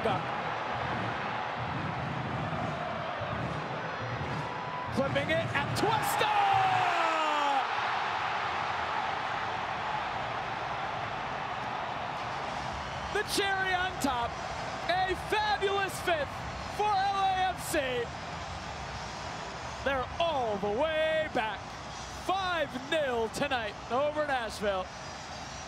Bonga. Clipping it, Atuesta! The cherry on top, a fabulous fifth for LAFC. They're all the way back. 5-0 tonight over Nashville.